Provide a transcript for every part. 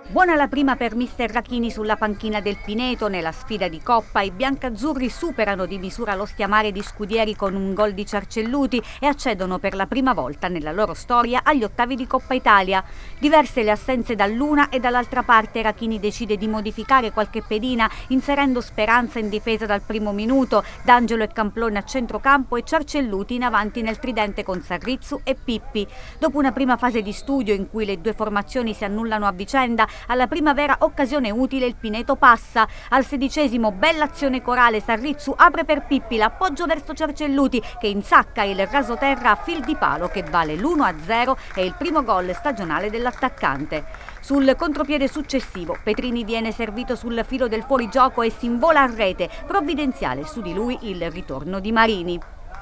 Buona la prima per mister Rachini sulla panchina del Pineto. Nella sfida di Coppa i biancazzurri superano di misura l'Ostia Mare di Scudieri con un gol di Cercelluti e accedono per la prima volta nella loro storia agli ottavi di Coppa Italia. Diverse le assenze dall'una e dall'altra parte. Rachini decide di modificare qualche pedina inserendo Speranza in difesa dal primo minuto, D'Angelo e Camplone a centrocampo e Cercelluti in avanti nel tridente con Sarrizzu e Pippi. Dopo una prima fase di studio in cui le due formazioni si annullano a vicenda, alla primavera occasione utile il Pineto passa. Al 16° bella azione corale, Sarrizzu apre per Pippi, l'appoggio verso Cercelluti che insacca il rasoterra a fil di palo che vale l'1-0 e il primo gol stagionale dell'attaccante. Sul contropiede successivo Petrini viene servito sul filo del fuorigioco e si invola a rete, provvidenziale su di lui il ritorno di Marini.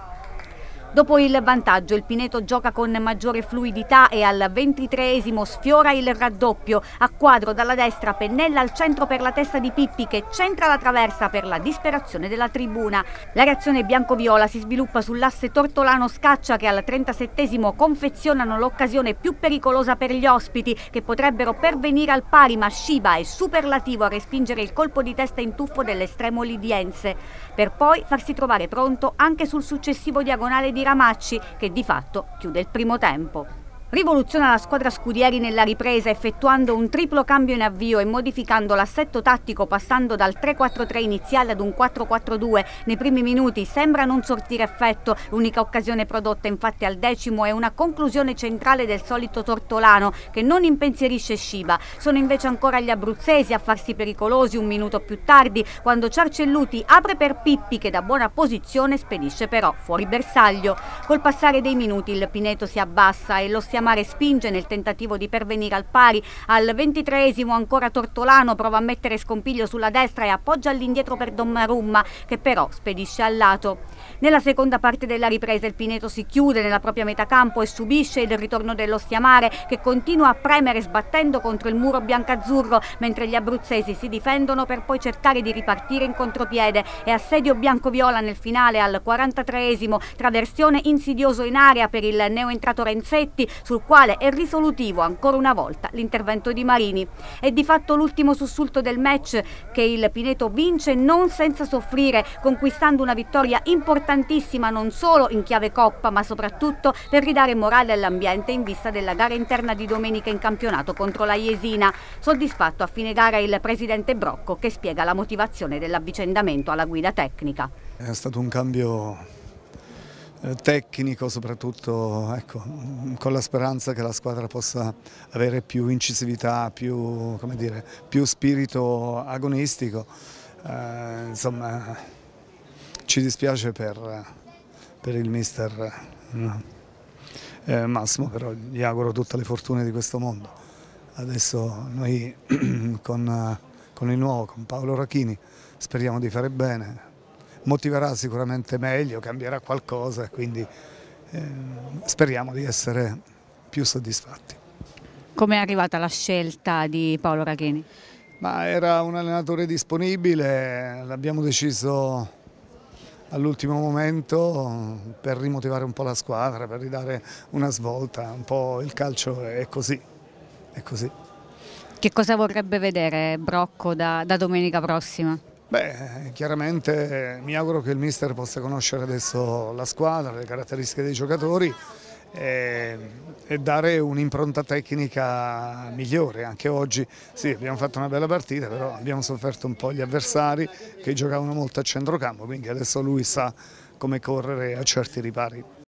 Dopo il vantaggio il Pineto gioca con maggiore fluidità e al 23° sfiora il raddoppio. A quadro dalla destra pennella al centro per la testa di Pippi che centra la traversa per la disperazione della tribuna. La reazione bianco-viola si sviluppa sull'asse Tortolano-Scaccia che al 37° confezionano l'occasione più pericolosa per gli ospiti che potrebbero pervenire al pari, ma Sciba è superlativo a respingere il colpo di testa in tuffo dell'estremo lidiense, per poi farsi trovare pronto anche sul successivo diagonale di Ramacci che di fatto chiude il primo tempo. Rivoluziona la squadra Scudieri nella ripresa effettuando un triplo cambio in avvio e modificando l'assetto tattico passando dal 3-4-3 iniziale ad un 4-4-2. Nei primi minuti sembra non sortire effetto, l'unica occasione prodotta infatti al 10° è una conclusione centrale del solito Tortolano che non impensierisce Sciba. Sono invece ancora gli abruzzesi a farsi pericolosi un minuto più tardi quando Cercelluti apre per Pippi che da buona posizione spedisce però fuori bersaglio. Col passare dei minuti il Pineto si abbassa e l'Ostia Mare spinge nel tentativo di pervenire al pari. Al 23° ancora Tortolano prova a mettere Scompiglio sulla destra e appoggia all'indietro per Donnarumma che però spedisce al lato. Nella seconda parte della ripresa il Pineto si chiude nella propria metà campo e subisce il ritorno dell'Ostia Mare che continua a premere sbattendo contro il muro biancazzurro mentre gli abruzzesi si difendono per poi cercare di ripartire in contropiede e assedio bianco-viola nel finale al 43° traversione insidioso in area per il neoentrato Renzetti sul quale è risolutivo ancora una volta l'intervento di Marini. È di fatto l'ultimo sussulto del match che il Pineto vince non senza soffrire, conquistando una vittoria importantissima non solo in chiave Coppa ma soprattutto per ridare morale all'ambiente in vista della gara interna di domenica in campionato contro la Jesina. Soddisfatto a fine gara il presidente Brocco che spiega la motivazione dell'avvicendamento alla guida tecnica. È stato un cambio tecnico soprattutto, ecco, con la speranza che la squadra possa avere più incisività, più, come dire, più spirito agonistico. Insomma, ci dispiace per il mister Massimo, però gli auguro tutte le fortune di questo mondo. Adesso noi con il nuovo, con Paolo Rachini, speriamo di fare bene. Motiverà sicuramente meglio, cambierà qualcosa e quindi speriamo di essere più soddisfatti. Come è arrivata la scelta di Paolo Rachini? Ma era un allenatore disponibile, l'abbiamo deciso all'ultimo momento per rimotivare un po' la squadra, per ridare una svolta, un po' il calcio è così, è così. Che cosa vorrebbe vedere Brocco da domenica prossima? Beh, chiaramente mi auguro che il mister possa conoscere adesso la squadra, le caratteristiche dei giocatori e dare un'impronta tecnica migliore. Anche oggi sì, abbiamo fatto una bella partita, però abbiamo sofferto un po' gli avversari che giocavano molto a centrocampo, quindi adesso lui sa come correre a certi ripari.